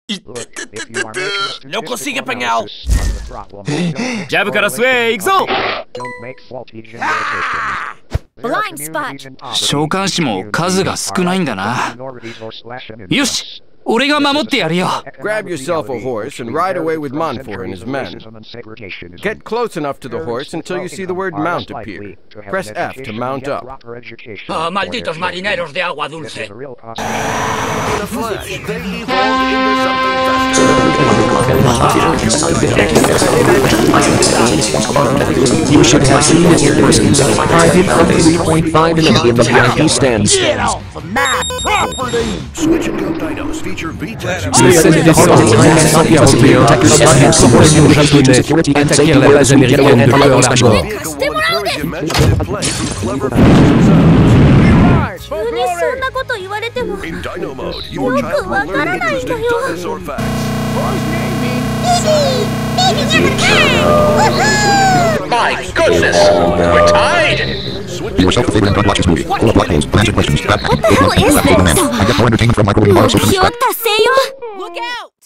No consigue apanhá-lo. Jabからスウェイ行くぞ。 召喚士も数が少ないんだな。よし、俺が守ってやるよ。 Grab yourself a horse and ride away with Monfor and his men. Get close enough to the horse until you see the word mount appear. Press F to mount up. ¡Oh, malditos marineros de agua dulce! You should have seen it in person. I did 3.5 million VIP stands. Get off of my property! Switch and go dinos feature V-Tex. Security and safety weapons and get away from the special. In Dino mode, your child will learn interesting dinosaur facts. My goodness! We're tied! Be yourself a favorite and don't watch this movie. Full of plot holes, unanswered questions. What the hell is this? I get more entertainment from microwave bars, so Look out!